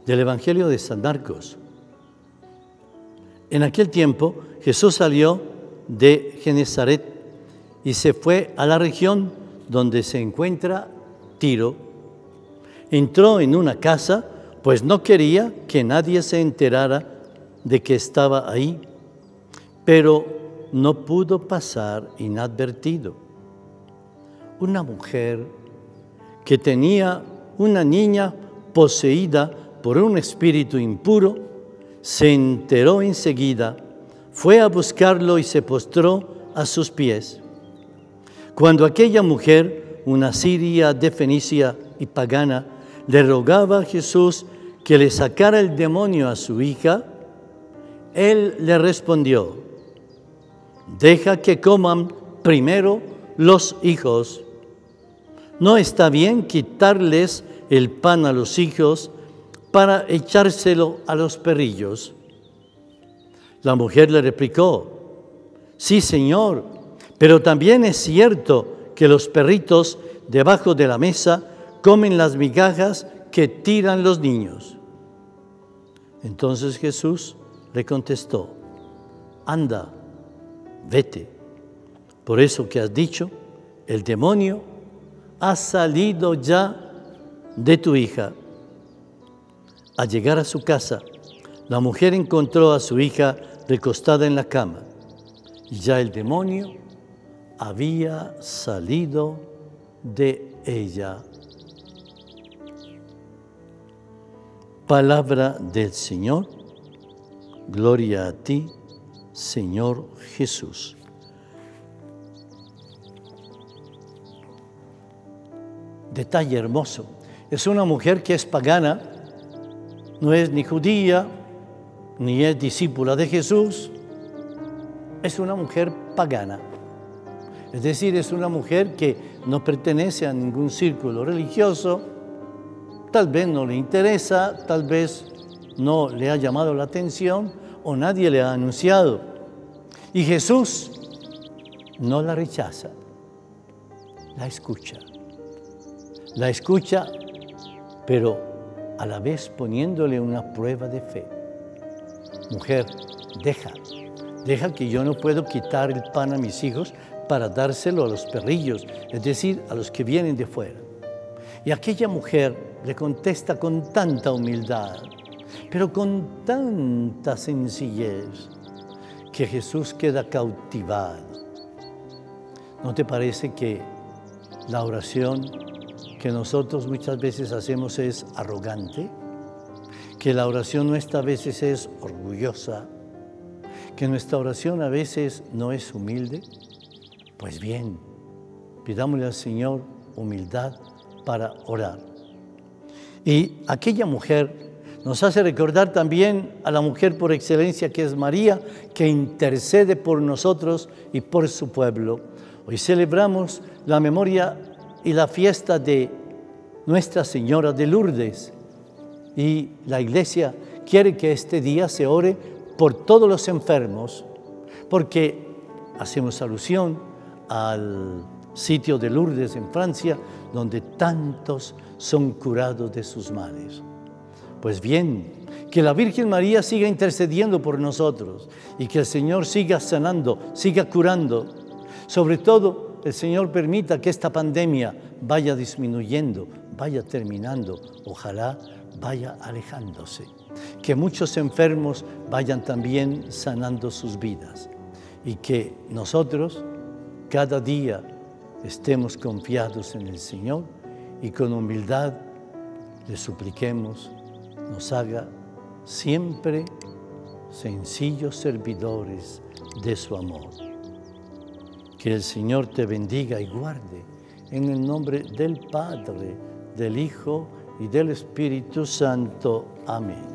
del Evangelio de San Marcos. En aquel tiempo Jesús salió de Genezaret y se fue a la región donde se encuentra Tiro. Entró en una casa, pues no quería que nadie se enterara de que estaba ahí, pero no pudo pasar inadvertido. Una mujer que tenía una niña poseída por un espíritu impuro, se enteró enseguida, fue a buscarlo y se postró a sus pies. Cuando aquella mujer, una siria de Fenicia y pagana, le rogaba a Jesús que le sacara el demonio a su hija, él le respondió: deja que coman primero los hijos. No está bien quitarles el pan a los hijos para echárselo a los perrillos. La mujer le replicó: sí, Señor, pero también es cierto que los perritos debajo de la mesa comen las migajas que tiran los niños. Entonces Jesús le contestó: anda, vete. Por eso que has dicho, el demonio ha salido ya de tu hija. Al llegar a su casa, la mujer encontró a su hija recostada en la cama, y ya el demonio había salido de ella. Palabra del Señor. Gloria a ti, Señor Jesús. Detalle hermoso. Es una mujer que es pagana, no es ni judía, ni es discípula de Jesús. Es una mujer pagana. Es decir, es una mujer que no pertenece a ningún círculo religioso. Tal vez no le interesa, tal vez no le ha llamado la atención o nadie le ha anunciado. Y Jesús no la rechaza, la escucha. La escucha, pero a la vez poniéndole una prueba de fe. Mujer, deja que yo no puedo quitar el pan a mis hijos para dárselo a los perrillos, es decir, a los que vienen de fuera. Y aquella mujer le contesta con tanta humildad, pero con tanta sencillez, que Jesús queda cautivado. ¿No te parece que la oración que nosotros muchas veces hacemos es arrogante? Que la oración nuestra a veces es orgullosa, que nuestra oración a veces no es humilde. Pues bien, pidámosle al Señor humildad para orar. Y aquella mujer nos hace recordar también a la mujer por excelencia que es María, que intercede por nosotros y por su pueblo. Hoy celebramos la memoria y la fiesta de Nuestra Señora de Lourdes, y la Iglesia quiere que este día se ore por todos los enfermos, porque hacemos alusión al sitio de Lourdes en Francia, donde tantos son curados de sus males. Pues bien, que la Virgen María siga intercediendo por nosotros y que el Señor siga sanando, siga curando. Sobre todo, el Señor permita que esta pandemia vaya disminuyendo, vaya terminando, ojalá vaya alejándose. Que muchos enfermos vayan también sanando sus vidas y que nosotros cada día estemos confiados en el Señor y con humildad le supliquemos nos haga siempre sencillos servidores de su amor. Que el Señor te bendiga y guarde en el nombre del Padre, del Hijo y del Espíritu Santo. Amén.